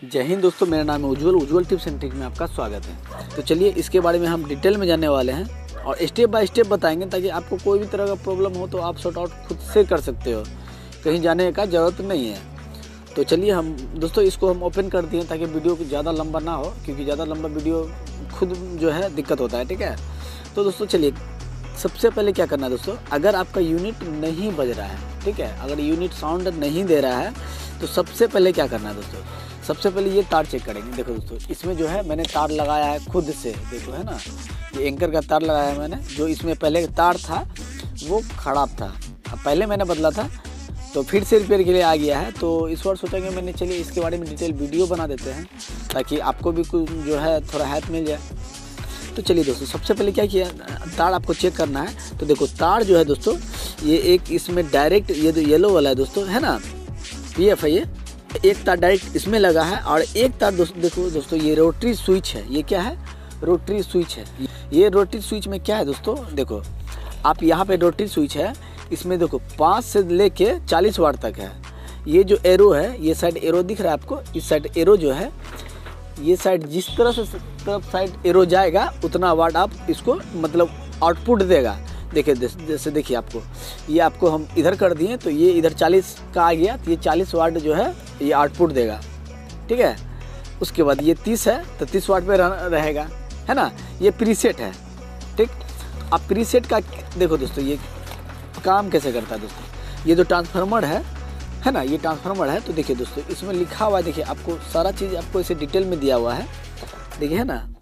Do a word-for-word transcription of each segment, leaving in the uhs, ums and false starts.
जय हिंद दोस्तों, मेरा नाम है Ujjwal Ujjwal tips and trick में आपका स्वागत है। तो चलिए इसके बारे में हम डिटेल में जानने वाले हैं और स्टेप बाय स्टेप बताएंगे ताकि आपको कोई भी तरह का प्रॉब्लम हो तो आप सॉर्ट आउट खुद से कर सकते हो, कहीं जाने का ज़रूरत नहीं है। तो चलिए हम दोस्तों इसको हम ओपन कर दिए ताकि वीडियो ज़्यादा लंबा ना हो, क्योंकि ज़्यादा लंबा वीडियो खुद जो है दिक्कत होता है। ठीक है, तो दोस्तों चलिए सबसे पहले क्या करना है दोस्तों, अगर आपका यूनिट नहीं बज रहा है, ठीक है, अगर यूनिट साउंड नहीं दे रहा है तो सबसे पहले क्या करना है दोस्तों, सबसे पहले ये तार चेक करेंगे। देखो दोस्तों इसमें जो है मैंने तार लगाया है खुद से, देखो है ना, ये एंकर का तार लगाया है मैंने। जो इसमें पहले तार था वो ख़राब था, अब पहले मैंने बदला था तो फिर से रिपेयर के लिए आ गया है। तो इस बार सोचेंगे मैंने, चलिए इसके बारे में डिटेल वीडियो बना देते हैं ताकि आपको भी कुछ जो है थोड़ा हेल्प मिल जाए। तो चलिए दोस्तों सबसे पहले क्या किया, तार आपको चेक करना है। तो देखो तार जो है दोस्तों, ये एक इसमें डायरेक्ट, ये जो येलो वाला है दोस्तों है ना, पी एफ है, ये एक तार डायरेक्ट इसमें लगा है और एक तार दोस्तों, देखो दोस्तों ये रोटरी स्विच है। ये क्या है, रोटरी स्विच है। ये रोटरी स्विच में क्या है दोस्तों, देखो आप यहाँ पे रोटरी स्विच है, इसमें देखो पाँच से लेके चालीस वाट तक है। ये जो एरो है, ये साइड एरो दिख रहा है आपको, इस साइड एरो जो है, ये साइड जिस तरह से तरफ साइड एरो जाएगा उतना वाट आप इसको मतलब आउटपुट देगा। देखिए जैसे देखिए आपको, ये आपको हम इधर कर दिए तो ये इधर चालीस का आ गया, तो ये चालीस वाट जो है ये आउटपुट देगा। ठीक है, उसके बाद ये तीस है तो तीस वाट पे रहेगा, है ना। ये प्रीसेट है। ठीक, अब प्रीसेट का देखो दोस्तों ये काम कैसे करता है दोस्तों, ये जो ट्रांसफार्मर है है ना, ये ट्रांसफार्मर है। तो देखिए दोस्तों इसमें लिखा हुआ है, देखिए आपको सारा चीज़ आपको इसे डिटेल में दिया हुआ है, देखिए है ना।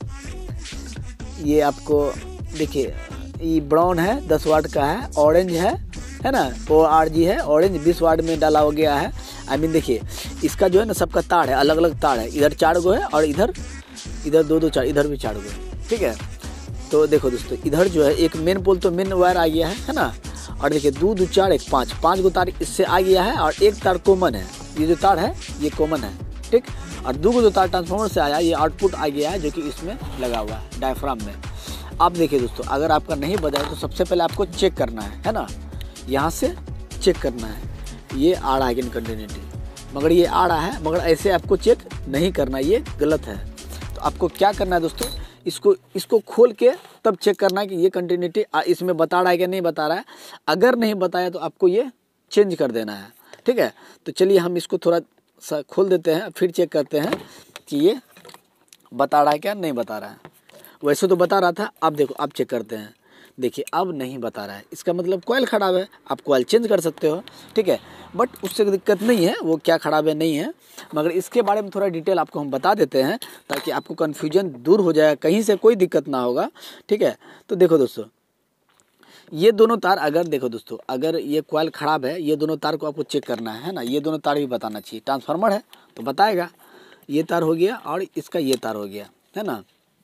ये आपको देखिए ये ब्राउन है, दस वाट का है, ऑरेंज है है ना, ओ आर जी है, ऑरेंज बीस वाट में डाला हो गया है। आई मीन देखिए इसका जो है ना सबका तार है, अलग अलग तार है, इधर चार गो है और इधर इधर दो दो चार, इधर भी चार गो है। ठीक है, तो देखो दोस्तों इधर जो है एक मेन पोल तो मेन वायर आ गया है है ना, और देखिए दो दो चार एक पाँच पाँच गो तार इससे आ गया है और एक तार कॉमन है। ये जो तार है ये कॉमन है। ठीक, और दो गो जो तार ट्रांसफार्मर से आया, ये आउटपुट आ गया है जो कि इसमें लगा हुआ है डायफ्राम में। अब देखिए दोस्तों अगर आपका नहीं बजा है तो सबसे पहले आपको चेक करना है है ना, यहाँ से चेक करना है। ये आ रहा है कि कंटिन्यूटी, मगर ये आ रहा है, मगर ऐसे आपको चेक नहीं करना, ये गलत है। तो आपको क्या करना है दोस्तों, इसको इसको खोल के तब चेक करना है कि ये कंटिन्यूटी इसमें बता रहा है कि नहीं बता रहा है। अगर नहीं बताया तो आपको ये चेंज कर देना है। ठीक है, तो चलिए हम इसको थोड़ा सा खोल देते हैं, फिर चेक करते हैं कि ये बता रहा है क्या नहीं बता रहा है। वैसे तो बता रहा था, अब देखो अब चेक करते हैं, देखिए अब नहीं बता रहा है, इसका मतलब कॉइल ख़राब है। आप कॉइल चेंज कर सकते हो, ठीक है, बट उससे दिक्कत नहीं है, वो क्या ख़राब है नहीं है, मगर इसके बारे में थोड़ा डिटेल आपको हम बता देते हैं ताकि आपको कन्फ्यूजन दूर हो जाए, कहीं से कोई दिक्कत ना होगा। ठीक है, तो देखो दोस्तों ये दोनों तार, अगर देखो दोस्तों अगर ये कॉइल ख़राब है, ये दोनों तार को आपको चेक करना है ना, ये दोनों तार भी बताना चाहिए। ट्रांसफार्मर है तो बताएगा, ये तार हो गया और इसका ये तार हो गया है ना,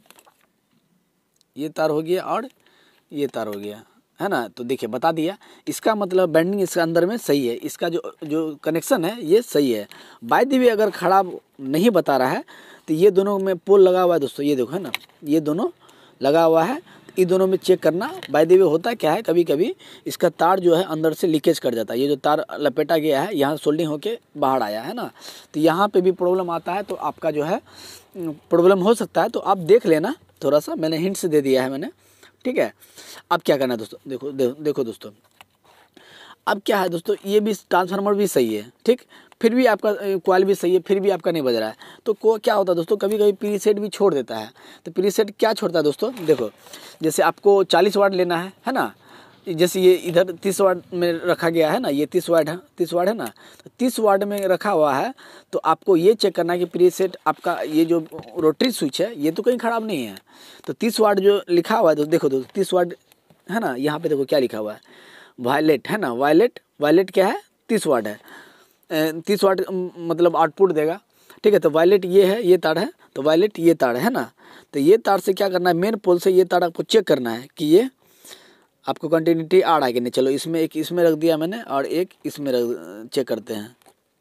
ये तार हो गया और ये तार हो गया है ना। तो देखिए बता दिया, इसका मतलब बैंडिंग इसके अंदर में सही है, इसका जो जो कनेक्शन है ये सही है। बाय द वे अगर ख़राब नहीं बता रहा है तो ये दोनों में पोल लगा हुआ है दोस्तों, ये देखो है ना, ये दोनों लगा हुआ है, ये दोनों में चेक करना। बाय द वे होता क्या है, कभी कभी इसका तार जो है अंदर से लीकेज कर जाता है, ये जो तार लपेटा गया है यहाँ सोल्डिंग होके बाहर आया है ना, तो यहाँ पे भी प्रॉब्लम आता है, तो आपका जो है प्रॉब्लम हो सकता है। तो आप देख लेना, थोड़ा सा मैंने हिंट से दे दिया है मैंने। ठीक है, अब क्या करना है दोस्तों, देखो दे, देखो दोस्तों अब क्या है दोस्तों, ये भी ट्रांसफार्मर भी सही है, ठीक, फिर भी आपका कॉइल भी सही है, फिर भी आपका नहीं बज रहा है। तो को क्या होता है दोस्तों, कभी कभी प्रीसेट भी छोड़ देता है। तो प्रीसेट क्या छोड़ता है दोस्तों, देखो जैसे आपको चालीस वाट लेना है है ना, जैसे ये इधर तीस वाट में रखा गया है ना, ये तीस वाट है, तीस वाट है ना, तो तीस वाट में रखा हुआ है। तो आपको ये चेक करना है कि प्रीसेट आपका ये जो रोटरी स्विच है ये तो कहीं ख़राब नहीं है। तो तीस वाट जो लिखा हुआ है तो देखो दोस्तों तीस वाट है ना, यहाँ पे देखो क्या लिखा हुआ है, वायलेट है ना, वायलेट वायलेट क्या है, तीस वाट है, तीस वाट मतलब आउटपुट देगा। ठीक है, तो वायलेट ये है, ये तार है, तो वायलेट ये तार है ना, तो ये तार से क्या करना है, मेन पोल से ये तार आपको चेक करना है कि ये आपको कंटिन्यूटी आ रहा है कि नहीं। चलो इसमें एक इसमें रख दिया मैंने और एक इसमें रख, चेक करते हैं।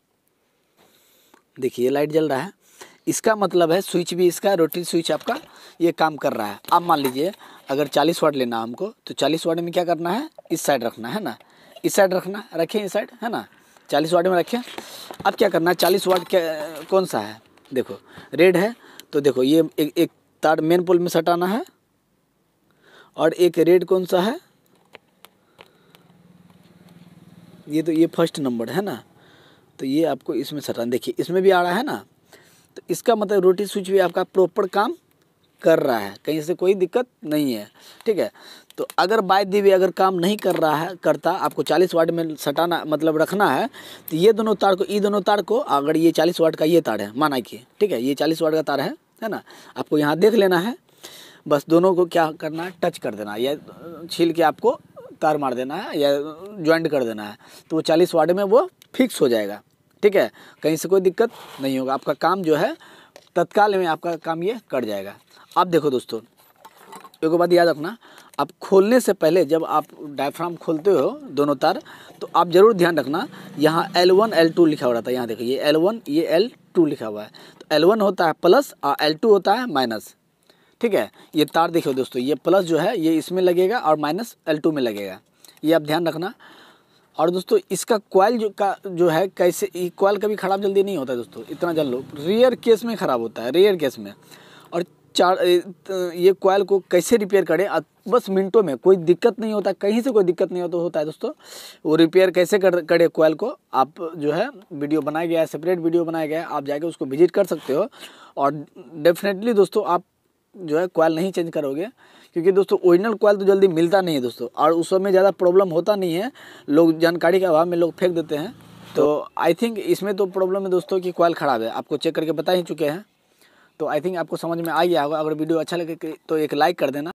देखिए लाइट जल रहा है, इसका मतलब है स्विच भी इसका रोटरी स्विच आपका ये काम कर रहा है। अब मान लीजिए अगर चालीस वाट लेना हमको, तो चालीस वाट में क्या करना है, इस साइड रखना है ना, इस साइड रखना, रखें इस साइड है ना, चालीस वाट में रखें। अब क्या करना है, चालीस वाट क्या कौन सा है, देखो रेड है तो देखो ये एक, एक तार मेन पोल में सटाना है और एक रेड कौन सा है, ये तो ये फर्स्ट नंबर है ना, तो ये आपको इसमें सटाना। देखिए इसमें भी आ रहा है ना, तो इसका मतलब रोटरी स्विच भी आपका प्रॉपर काम कर रहा है, कहीं से कोई दिक्कत नहीं है। ठीक है, तो अगर बाय दी वे अगर काम नहीं कर रहा है करता, आपको चालीस वाट में सटाना मतलब रखना है, तो ये दोनों तार को ये दोनों तार को अगर ये चालीस वाट का ये तार है माना कि, ठीक है ये चालीस वाट का तार है है ना, आपको यहाँ देख लेना है, बस दोनों को क्या करना है, टच कर देना है या छील के आपको तार मार देना है या ज्वाइंट कर देना है, तो वो चालीस वाट में वो फिक्स हो जाएगा। ठीक है, कहीं से कोई दिक्कत नहीं होगा, आपका काम जो है तत्काल में आपका काम ये कर जाएगा। आप देखो दोस्तों, एक बात याद रखना, आप खोलने से पहले जब आप डायफ्राम खोलते हो दोनों तार, तो आप ज़रूर ध्यान रखना यहाँ एल वन एल टू लिखा हुआ रहता है। यहाँ देखो ये एल वन ये एल टू लिखा हुआ है, तो एल वन होता है प्लस और एल टू होता है माइनस। ठीक है, ये तार देखो दोस्तों, ये प्लस जो है ये इसमें लगेगा और माइनस एल टू में लगेगा, ये आप ध्यान रखना। और दोस्तों इसका कॉइल जो का जो है कैसे, ये कॉइल कभी ख़राब जल्दी नहीं होता है दोस्तों, इतना जान लो, रेयर केस में ख़राब होता है, रेयर केस में। और चार ये कॉइल को कैसे रिपेयर करें, बस मिनटों में, कोई दिक्कत नहीं होता, कहीं से कोई दिक्कत नहीं होता होता है दोस्तों। वो रिपेयर कैसे कर करें कॉइल को, आप जो है वीडियो बनाया गया है, सेपरेट वीडियो बनाया गया है, आप जाके उसको विजिट कर सकते हो। और डेफिनेटली दोस्तों आप जो है कॉइल नहीं चेंज करोगे, क्योंकि दोस्तों ओरिजिनल कॉइल तो जल्दी मिलता नहीं है दोस्तों, और उस समय ज़्यादा प्रॉब्लम होता नहीं है, लोग जानकारी के अभाव में लोग फेंक देते हैं। तो आई थिंक इसमें तो प्रॉब्लम है दोस्तों कि कॉइल ख़राब है, आपको चेक करके बता ही चुके हैं। तो आई थिंक आपको समझ में आ गया होगा। अगर वीडियो अच्छा लगे तो एक लाइक कर देना।